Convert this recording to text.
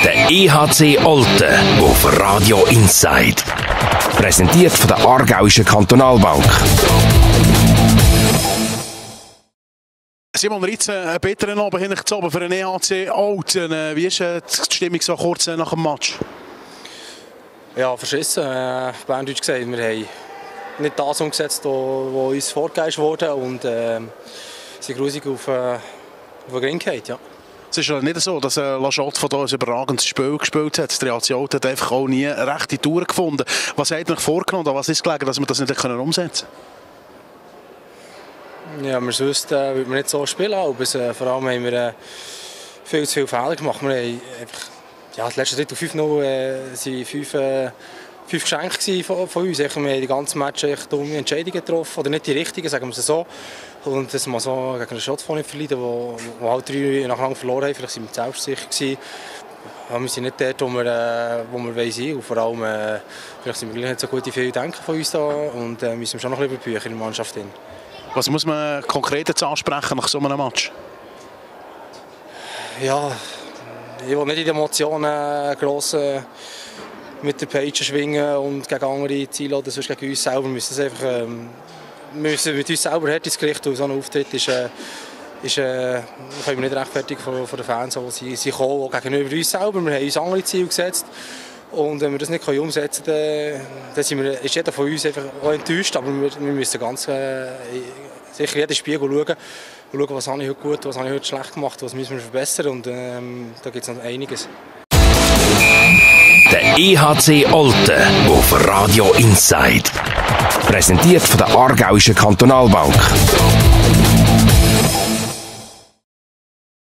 Der EHC Olten auf Radio Inside. Präsentiert von der Aargauischen Kantonalbank. Simon Ritz, einen bitteren Abend hingezogen für den EHC Olten. Wie ist die Stimmung so kurz nach dem Match? Ja, verschissen. Berndeutsch gesagt, wir haben nicht das umgesetzt, was uns vorgegeben wurde und sind grusig auf den Ring gefallen, ja. Es ist ja nicht so, dass Lachotte von hier ein überragendes Spiel gespielt hat. Der EHC Olten hat einfach auch nie eine rechte Tour gefunden. Was hat euch vorgenommen? Was ist gelegen, dass wir das nicht umsetzen können? Ja, wir sonst würden wir nicht so spielen, aber vor allem haben wir viel zu viele Fehler gemacht. Wir haben einfach, ja, das letzte Drittel 5-0 waren 5 Geschenke von uns. Wir haben die ganzen Match dumme Entscheidungen getroffen, oder nicht die richtigen, sagen wir es so. Und das mal so gegen einen Schott nicht verlieren, wo halt 3 nacheinander verloren haben. Vielleicht sind wir selbstsicher gewesen. Ja, wir sind nicht dort, wo wir sein. Und vor allem vielleicht sind wir nicht so gut in viel Denken von uns da und müssen wir schon noch ein bisschen überbüchen in der Mannschaft. Was muss man konkret jetzt ansprechen nach so einem Match? Ja, ich will nicht in den Emotionen gross mit der Peitsche schwingen und gegen andere Ziele oder sonst gegen uns selber. Wir müssen mit uns selber hart ins Gericht. Und so ein Auftritt können wir nicht rechtfertigen von den Fans. Sie kommen auch gegenüber uns selber. Wir haben uns andere Ziele gesetzt. Und wenn wir das nicht umsetzen können, dann ist jeder von uns einfach auch enttäuscht. Aber wir müssen ganz sicher jeden Spiegel schauen. Und schauen, was habe ich heute gut, was habe ich heute schlecht gemacht, was müssen wir verbessern. Und da gibt es noch einiges. Der EHC Olten auf Radio Inside. Präsentiert von der Aargauischen Kantonalbank.